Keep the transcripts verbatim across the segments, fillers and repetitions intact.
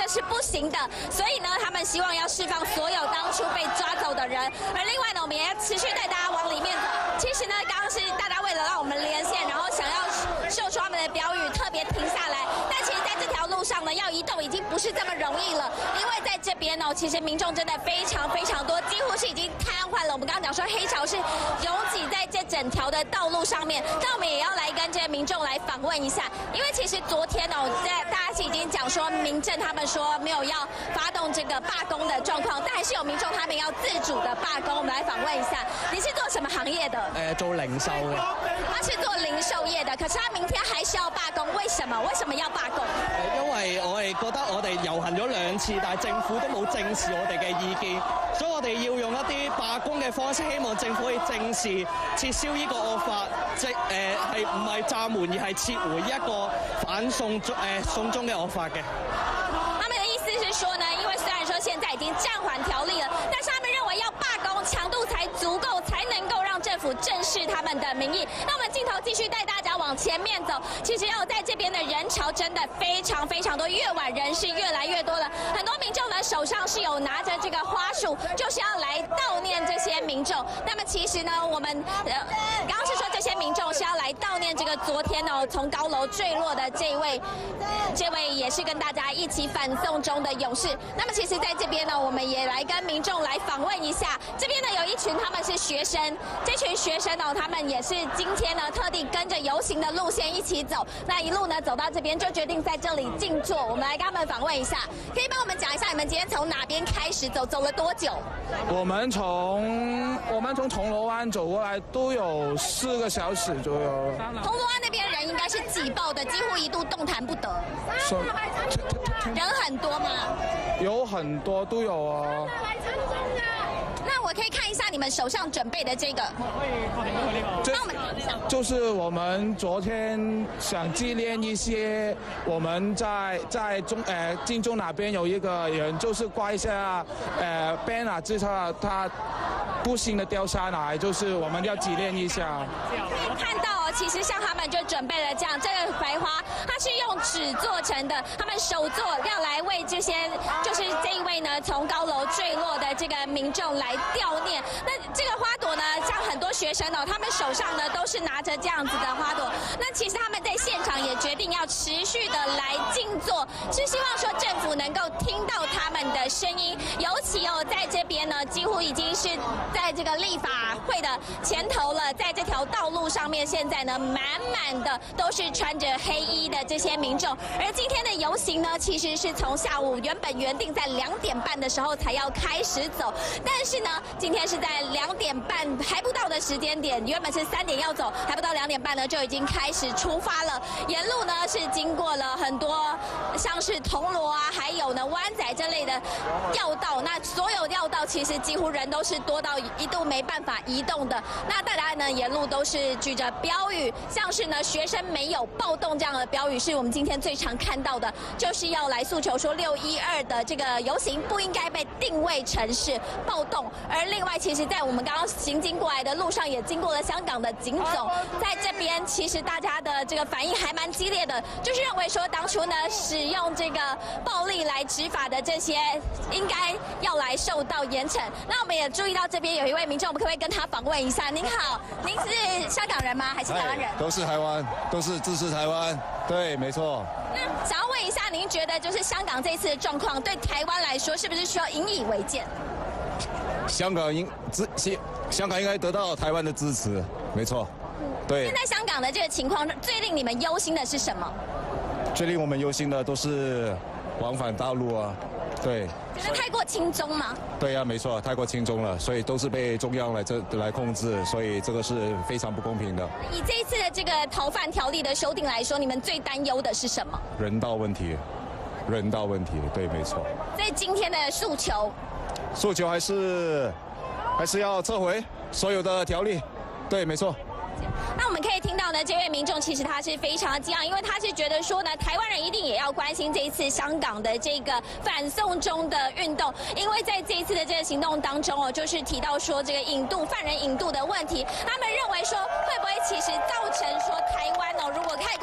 这是不行的。所以呢，他们希望要释放所有当初被抓走的人。而另外呢，我们也要持续带大家往里面走。其实呢，刚刚是大家为了让我们连线，然后想要秀出他们的标语，特别停下来。但其实在这条路上呢，要移动已经不是这么容易了，因为在这边呢，其实民众真的非常非常多，几乎是已经瘫痪了。我们刚刚讲说黑潮是拥挤在这整条的道路上面，那我们也要来跟这些民众来访问一下，因为其实昨天哦，在大家是已经讲说，民政他们说没有要发动这个罢工的状况，但还是有民众他们要自主的罢工。我们来访问一下，你是做什么行业的？ 誒，做零售嘅。 他是做零售業的，可是他明天還是要罷工，為什麼？為什麼要罷工？ 因為我哋覺得我哋遊行咗兩次，但係政府都冇正視我哋嘅意見，所以我哋要用一啲罷工嘅方式，希望政府可以正視撤銷呢個惡法，即誒係唔係暫緩，而係撤回一個反送中誒送中嘅惡法嘅。 他們的意思是說呢，因為雖然說現在已經暫緩條例了，但是他們認為要罷工強度才足夠，才能夠讓政府正視他們的民意。那我們鏡頭繼續帶大家往前面走，其實要在這邊的人潮真的非常非常多，越晚人是越來越多了。很多民眾呢手上是有拿着這個花束，就是要來悼念這些民眾。那麼其實呢，我們呃剛剛是說這些民眾是要來悼念這個昨天哦從高樓墜落的這位，這位也是跟大家一起反送中的勇士。那麼其實在這邊呢，我們也來跟民眾來訪問一下。這邊呢有一群他們是學生，這群學生哦，他們也是今天呢特地跟着遊行的路線一起走。那一路呢走到這邊就決定在這裡靜坐。我們來跟他們訪問一下，可以幫我們講一下你們今天從哪邊開始走，走了多久？ 我們從我們從銅鑼灣走過來都有四個小時左右。 銅鑼灣那邊人應該是擠爆的，幾乎一度動彈不得。 So, 人很多嗎？ 有很多都有啊。 那我可以看一下你們手上準備的這個。 這就是我們昨天想紀念一些我們在在中呃金鐘那邊有一個人就是掛下呃 banner 之後他不幸的掉下來，就是我們要紀念一下。 可以看到哦，其實像他們就準備了這樣，這個白花它是用紙做成的，他們手做要來為這些就是這一位呢從高樓墜落的這個民眾來悼念。那這個花朵呢，像很多學生哦，他們手上呢都是拿着這樣子的花朵。那其實他們在現場也決定要持續的來靜坐，是希望說政府能夠聽到他們的聲音。尤其哦，在這邊呢，幾乎已經是在這個立法會的前頭了，在這條道路上面，現在呢滿滿的都是穿着黑衣的這些民眾。而今天的遊行呢，其實是從下午原本原定在兩點半的時候才要開始走，但是呢，今天是在兩點半還不到的時間點，原本是三點要走，還不到兩點半呢就已經開始出發了。沿路呢是經過了很多像是銅鑼啊，還有呢灣仔這類的要道，那所有要道其實幾乎人都是多到一度沒辦法移動的。那大家呢沿路都是舉着標語，像是呢學生沒有暴動這樣的標語，是我們今天最常看到的，就是要來訴求說六一二的這個遊行不應該被定位成是暴動。而另外，其實在我們剛剛行經過來的路上，也經過了香港的警總，在這邊其實大家的這個反應還蠻激烈的，就是認為說當初呢使用這個暴力來執法的這些，應該要來受到嚴懲。那我們也注意到這邊有一位民眾，我們可不可以跟他訪問一下？您好，您是香港人嗎？還是台灣人？ 都是台灣，都是支持台灣。對，沒錯。 那想要問一下，您覺得就是香港這一次的狀況，對台灣來說，是不是需要引以為鑑？ 香港應支，香港應該得到台灣的支持，沒錯。對。 現在香港的這個情況，最令你們憂心的是什麼？ 最令我們憂心的都是往返大陸啊，對。 覺得太過輕鬆嗎？ 對啊，沒錯，太過輕鬆了，所以都是被中央來這來控制，所以這個是非常不公平的。 以這一次的這個逃犯條例的修訂來說，你們最擔憂的是什麼？ 人道問題，人道問題，對，沒錯。 所以今天的訴求， 訴求還是還是要撤回所有的條例，對，沒錯。 那我們可以聽到呢，這位民眾其實他是非常的激昂，因為他是覺得說呢，台灣人一定也要關心這一次香港的這個反送中的運動，因為在這一次的這個行動當中哦，就是提到說這個引渡犯人引渡的問題，他們認為說會不會其實造成說台灣哦，如果太過輕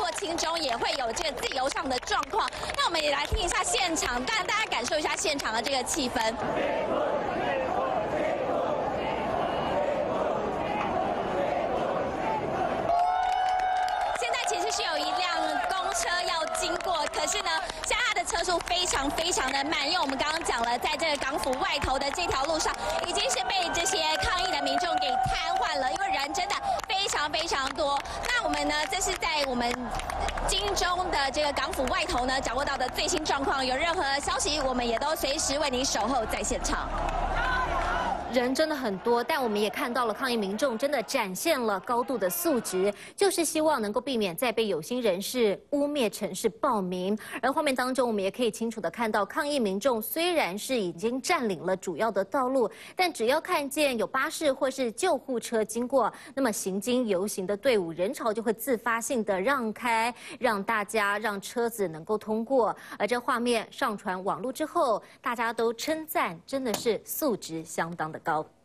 中也会有这个自由上的状况。那我们也来听一下现场，让大家感受一下现场的这个气氛。是有一辆公车要经过，可是呢，现在它的车速非常非常的慢，因为我们刚刚讲了，在这个港府外头的这条路上，已经是被这些抗议的民众给瘫痪了，因为人真的非常非常多。那我们呢，这是在我们金钟的这个港府外头呢掌握到的最新状况，有任何消息，我们也都随时为您守候在现场。 人真的很多，但我们也看到了抗议民众真的展现了高度的素质，就是希望能够避免再被有心人士污蔑成是暴民。而画面当中，我们也可以清楚的看到，抗议民众虽然是已经占领了主要的道路，但只要看见有巴士或是救护车经过，那么行经游行的队伍人潮就会自发性的让开，让大家让车子能够通过。而这画面上传网络之后，大家都称赞真的是素质相当的高。